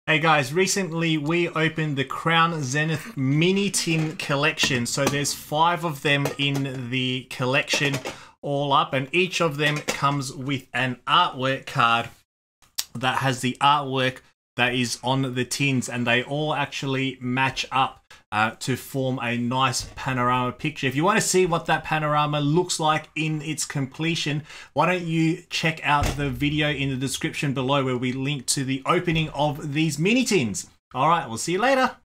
Hey guys, recently we opened the Crown Zenith Mini tin collection. So there's 5 of them in the collection all up, and each of them comes with an artwork card that has the artwork that is on the tins, and they all actually match up to form a nice panorama picture. If you want to see what that panorama looks like in its completion, why don't you check out the video in the description below where we link to the opening of these mini tins. All right, we'll see you later.